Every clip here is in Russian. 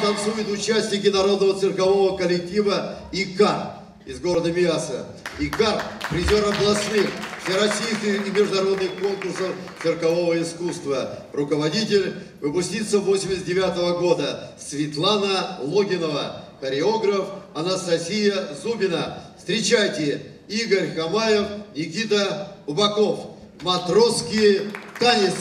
танцуют участники народного циркового коллектива «Икар» из города Миасса. «Икар» – призер областных, всероссийских и международных конкурсов циркового искусства. Руководитель – выпускница 1989 года Светлана Логинова. Хореограф Анастасия Зубина. Встречайте, Игорь Хамаев, Никита Убаков. Матросский танец.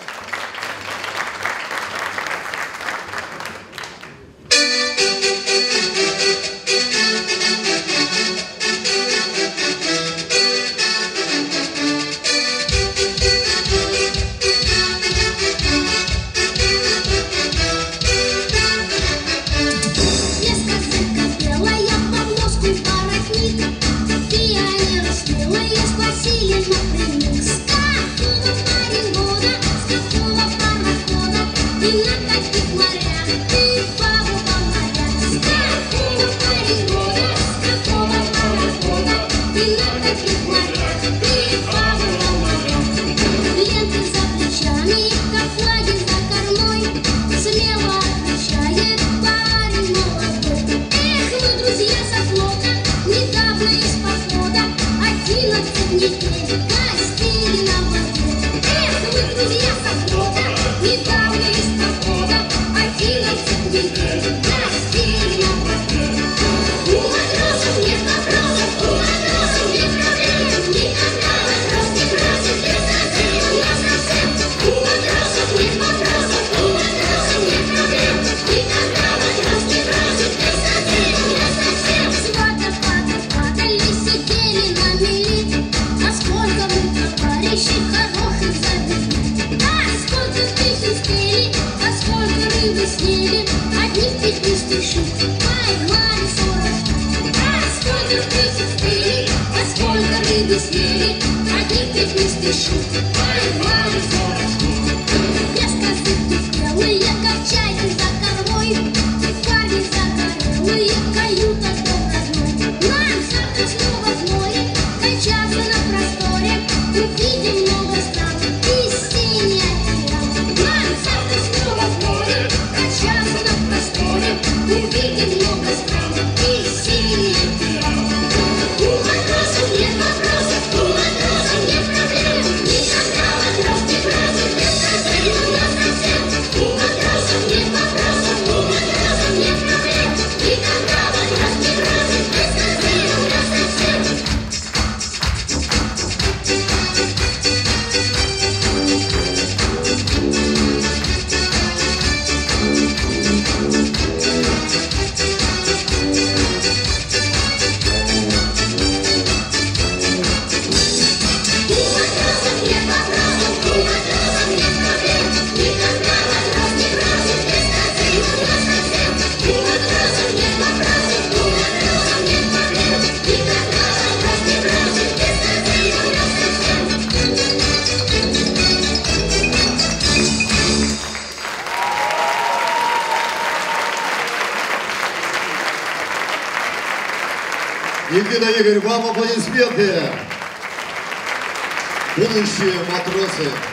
Никита, Игорь, вам аплодисменты. Будущие матросы.